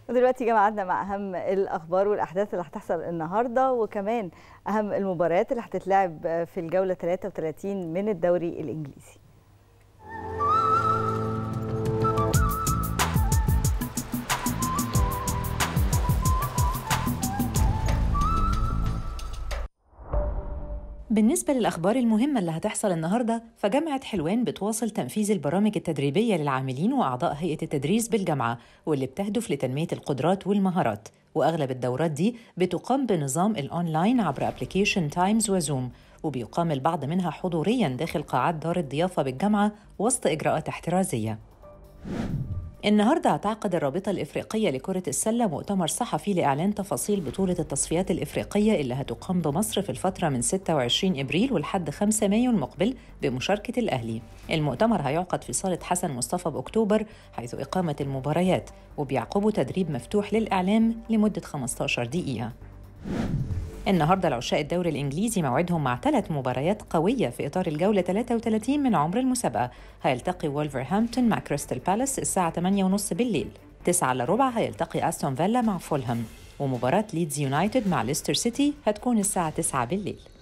ودلوقتي جمعتنا مع أهم الأخبار والأحداث اللي هتحصل النهاردة، وكمان أهم المباريات اللي هتتلعب في الجولة 33 من الدوري الإنجليزي. بالنسبة للأخبار المهمة اللي هتحصل النهاردة، فجامعة حلوان بتواصل تنفيذ البرامج التدريبية للعاملين وأعضاء هيئة التدريس بالجامعة، واللي بتهدف لتنمية القدرات والمهارات. وأغلب الدورات دي بتقام بنظام الأونلاين عبر أبليكيشن تايمز وزوم، وبيقام البعض منها حضورياً داخل قاعات دار الضيافة بالجامعة وسط إجراءات احترازية. النهارده هتعقد الرابطة الإفريقية لكرة السلة مؤتمر صحفي لإعلان تفاصيل بطولة التصفيات الإفريقية اللي هتقام بمصر في الفترة من 26 إبريل ولحد 5 مايو المقبل بمشاركة الأهلي. المؤتمر هيعقد في صالة حسن مصطفى بأكتوبر، حيث إقامة المباريات وبيعقبه تدريب مفتوح للإعلام لمدة 15 دقيقة. النهارده العشاق الدوري الإنجليزي موعدهم مع 3 مباريات قوية في إطار الجولة 33 من عمر المسابقة. هيلتقي وولفرهامبتون مع كريستال بالاس الساعة 8:30 بالليل. 9:15 هيلتقي أستون فيلا مع فولهام، ومباراة ليدز يونايتد مع ليستر سيتي هتكون الساعة 9 بالليل.